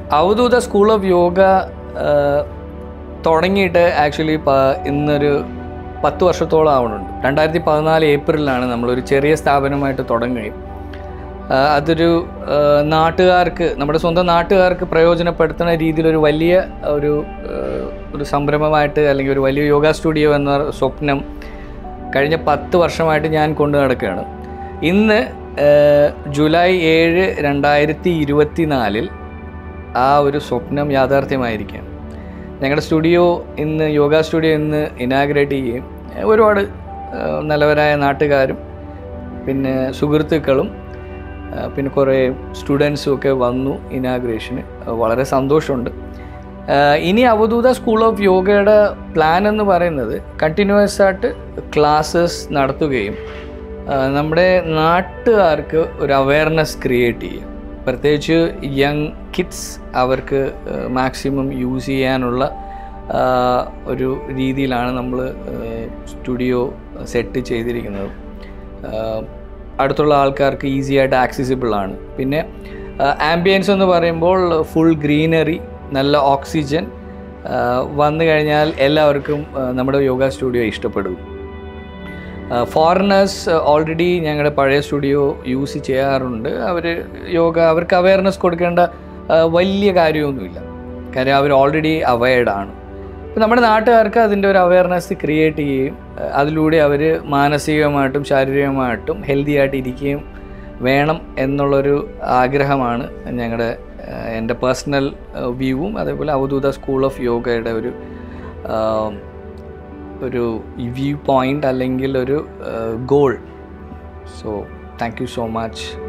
അവധൂത school of yoga തുടങ്ങിയിട്ട് actually ഇന്നൊരു 10 വർഷത്തോളം ആവുന്നുണ്ട്. 2014 ഏപ്രിലാണ് നമ്മളൊരു ചെറിയ സ്ഥാപനമായിട്ട് തുടങ്ങുകയും അതൊരു നാട്ടുകാർക്ക്, നമ്മുടെ സ്വന്തം നാട്ടുകാർക്ക് പ്രയോജനപ്പെടുത്തുന്ന രീതിയിലൊരു വലിയ ഒരു സംരംഭമായിട്ട്, അല്ലെങ്കിൽ ഒരു വലിയ യോഗ സ്റ്റുഡിയോ എന്ന സ്വപ്നം കഴിഞ്ഞ 10 വർഷമായിട്ട് ഞാൻ കൊണ്ടു നടക്കുകയാണ്. ഇന്ന് ജൂലൈ 7, 2024 ആ ഒരു സ്വപ്നം യാഥാർത്ഥ്യമായിരിക്കുകയാണ്. ഞങ്ങളുടെ സ്റ്റുഡിയോ ഇന്ന്, യോഗ സ്റ്റുഡിയോ ഇന്ന് ഇനാഗ്രേറ്റ് ചെയ്യുകയും ഒരുപാട് നല്ലവരായ നാട്ടുകാരും പിന്നെ സുഹൃത്തുക്കളും പിന്നെ കുറേ സ്റ്റുഡൻസും ഒക്കെ വന്നു ഇനാഗ്രേഷന്. വളരെ സന്തോഷമുണ്ട്. ഇനി അവധൂത സ്കൂൾ ഓഫ് യോഗയുടെ പ്ലാൻ എന്ന് പറയുന്നത് കണ്ടിന്യൂസ് ആയിട്ട് ക്ലാസ്സസ് നടത്തുകയും നമ്മുടെ നാട്ടുകാർക്ക് ഒരു അവയർനെസ് ക്രിയേറ്റ് ചെയ്യുക. പ്രത്യേകിച്ച് യങ് കിഡ്സ് അവർക്ക് മാക്സിമം യൂസ് ചെയ്യാനുള്ള ഒരു രീതിയിലാണ് നമ്മൾ സ്റ്റുഡിയോ സെറ്റ് ചെയ്തിരിക്കുന്നത്. അടുത്തുള്ള ആൾക്കാർക്ക് ഈസി ആയിട്ട് ആക്സസിബിളാണ്. പിന്നെ ആംബിയൻസ് എന്ന് പറയുമ്പോൾ ഫുൾ ഗ്രീനറി, നല്ല ഓക്സിജൻ വന്നു കഴിഞ്ഞാൽ എല്ലാവർക്കും നമ്മുടെ യോഗ സ്റ്റുഡിയോ ഇഷ്ടപ്പെടും. ഫോറിനേഴ്സ് ഓൾറെഡി ഞങ്ങളുടെ പഴയ സ്റ്റുഡിയോ യൂസ് ചെയ്യാറുണ്ട്. അവർക്ക് അവയർനെസ് കൊടുക്കേണ്ട വലിയ കാര്യമൊന്നുമില്ല, കാര്യം അവർ ഓൾറെഡി അവയർഡാണ്. അപ്പോൾ നമ്മുടെ നാട്ടുകാർക്ക് അതിൻ്റെ ഒരു അവയർനെസ് ക്രിയേറ്റ് ചെയ്യുകയും അതിലൂടെ അവർ മാനസികമായിട്ടും ശാരീരികമായിട്ടും ഹെൽത്തി ആയിട്ട് ഇരിക്കുകയും വേണം എന്നുള്ളൊരു ആഗ്രഹമാണ് എൻ്റെ പേഴ്സണൽ വ്യൂവും അതേപോലെ അവധൂത സ്കൂൾ ഓഫ് യോഗയുടെ ഒരു വ്യൂ പോയിൻ്റ് അല്ലെങ്കിൽ ഒരു goal. So thank you so much.